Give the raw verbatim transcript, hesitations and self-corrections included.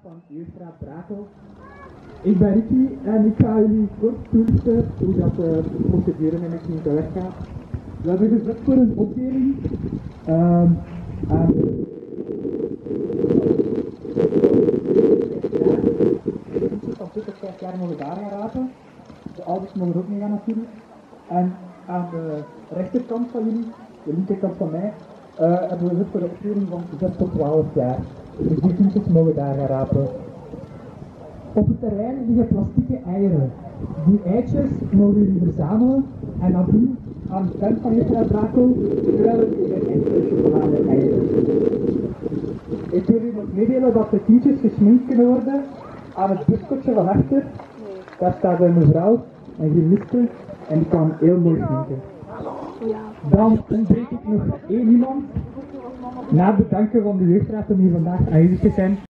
van Jeugdraad Brakel. Ik ben Ricky en ik ga jullie kort toelichten hoe dat de procedure met mijn team weggaat. We hebben gezet voor een opdeling. Um, en de van twintig, vijf jaar mogen daar gaan rapen. De ouders mogen ook mee gaan natuurlijk. En aan de rechterkant van jullie, de linkerkant van mij, uh, hebben we gezet voor de opdeling van zes tot twaalf jaar. Dus die kindjes mogen daar gaan rapen. Op het terrein liggen plastieke eieren. Die eitjes mogen jullie verzamelen en dan doen aan de tent van Jeugdraad Brakel, terwijl we een enkele chocolade eieren. Ik wil jullie nog meedelen dat de kindjes gesminkt kunnen worden aan het buskotje van achter. Daar staat een mevrouw, een gymnaste, en die kan heel mooi sminken. Dan ontbreek ik nog één iemand. Na het bedanken van de jeugdraad om hier vandaag aanwezig te zijn.